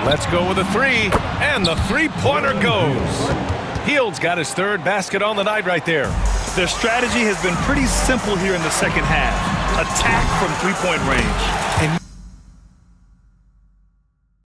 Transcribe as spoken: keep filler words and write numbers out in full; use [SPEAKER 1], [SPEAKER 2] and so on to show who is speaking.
[SPEAKER 1] Let's go with a three, and the three-pointer goes. Hield's got his third basket on the night right there.
[SPEAKER 2] Their strategy has been pretty simple here in the second half. Attack from three-point range. And